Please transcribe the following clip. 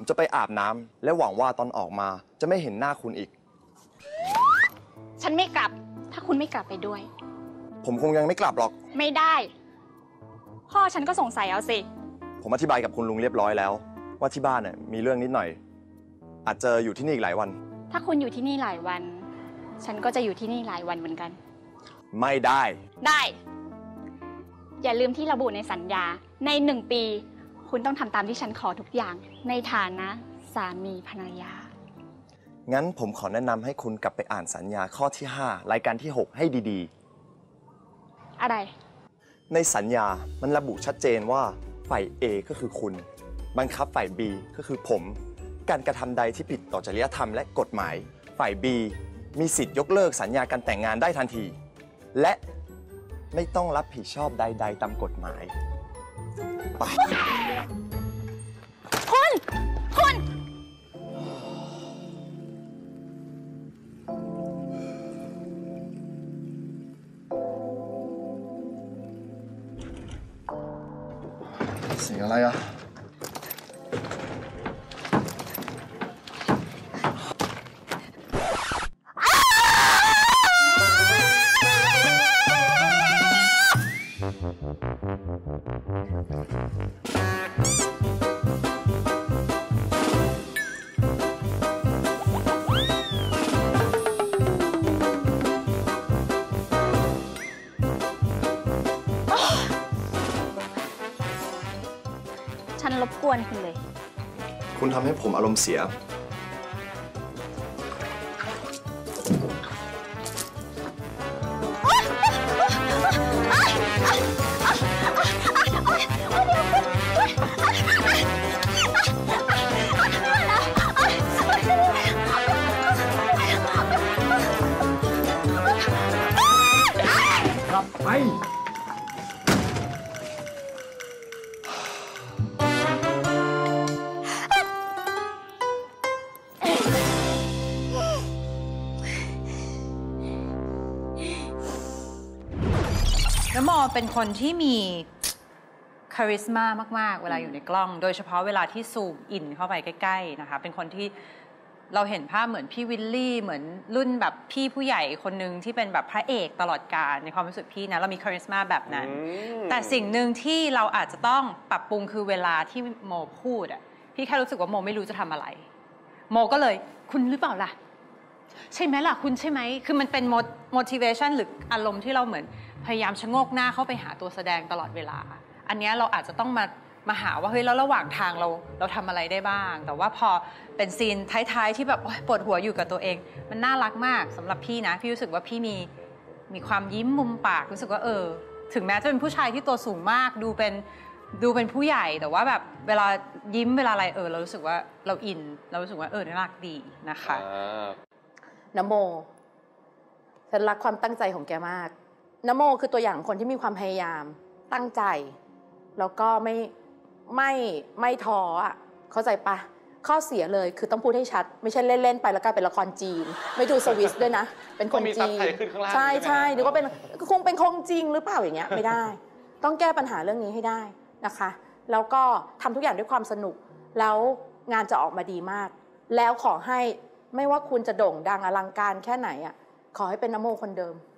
ผมจะไปอาบน้ำและหวังว่าตอนออกมาจะไม่เห็นหน้าคุณอีกฉันไม่กลับถ้าคุณไม่กลับไปด้วยผมคงยังไม่กลับหรอกไม่ได้พ่อฉันก็สงสัยเอาสิผมอธิบายกับคุณลุงเรียบร้อยแล้วว่าที่บ้านเนี่ยมีเรื่องนิดหน่อยอาจจะอยู่ที่นี่อีกหลายวันถ้าคุณอยู่ที่นี่หลายวันฉันก็จะอยู่ที่นี่หลายวันเหมือนกันไม่ได้อย่าลืมที่ระบุในสัญญาใน1 ปีคุณต้องทำตามที่ฉันขอทุกอย่างในฐานะสามีภรรยางั้นผมขอแนะนำให้คุณกลับไปอ่านสัญญาข้อที่5รายการที่6ให้ดีๆอะไรในสัญญามันระบุชัดเจนว่าฝ่าย A ก็คือคุณบังคับฝ่าย B ก็คือผมการกระทำใดที่ผิดต่อจริยธรรมและกฎหมายฝ่าย B มีสิทธิ์ยกเลิกสัญญาการแต่งงานได้ทันทีและไม่ต้องรับผิดชอบใดๆตามกฎหมายไปคุณเสียงอะไรอ่ะฉันรบกวนคุณเลยคุณทำให้ผมอารมณ์เสียกลับไปน้ำโมเป็นคนที่มีคาริสมามากๆเวลาอยู่ในกล้องโดยเฉพาะเวลาที่ซูมอินเข้าไปใกล้ๆนะคะเป็นคนที่เราเห็นภาพเหมือนพี่วิลลี่เหมือนรุ่นแบบพี่ผู้ใหญ่คนนึงที่เป็นแบบพระเอกตลอดกาลในความรู้สึกพี่นะเรามีคาริสมาแบบนั้นแต่สิ่งหนึ่งที่เราอาจจะต้องปรับปรุงคือเวลาที่โมพูดอ่ะพี่แค่รู้สึกว่าโมไม่รู้จะทำอะไรโมก็เลยคุณหรือเปล่าล่ะใช่ไหมล่ะคุณใช่ไหมคือมันเป็น motivation หรืออารมณ์ที่เราเหมือนพยายามชะโงกหน้าเข้าไปหาตัวแสดงตลอดเวลาอันนี้เราอาจจะต้องมาหาว่าเฮ้ยแล้วระหว่างทางเราทำอะไรได้บ้างแต่ว่าพอเป็นซีนท้ายๆที่แบบปวดหัวอยู่กับตัวเองมันน่ารักมากสำหรับพี่นะพี่รู้สึกว่าพี่มีความยิ้มมุมปากรู้สึกว่าถึงแม้จะเป็นผู้ชายที่ตัวสูงมากดูเป็นผู้ใหญ่แต่ว่าแบบเวลายิ้มเวลาอะไรเรารู้สึกว่าเราอินเรารู้สึกว่าน่ารักดีนะคะนโมฉันรักความตั้งใจของแกมากนโมคือตัวอย่างคนที่มีความพยายามตั้งใจแล้วก็ไม่ท้ออ่ะเข้าใจปะข้อเสียเลยคือต้องพูดให้ชัดไม่ใช่เล่นๆไปแล้วกลายเป็นละครจีนไม่ดูสวิสด้วยนะเป็นคนจีนใช่หรือว่าเป็นคงเป็นคงจริงหรือเปล่าอย่างเงี้ยไม่ได้ต้องแก้ปัญหาเรื่องนี้ให้ได้นะคะแล้วก็ทำทุกอย่างด้วยความสนุกแล้วงานจะออกมาดีมากแล้วขอให้ไม่ว่าคุณจะโด่งดังอลังการแค่ไหนอ่ะขอให้เป็นนโมคนเดิม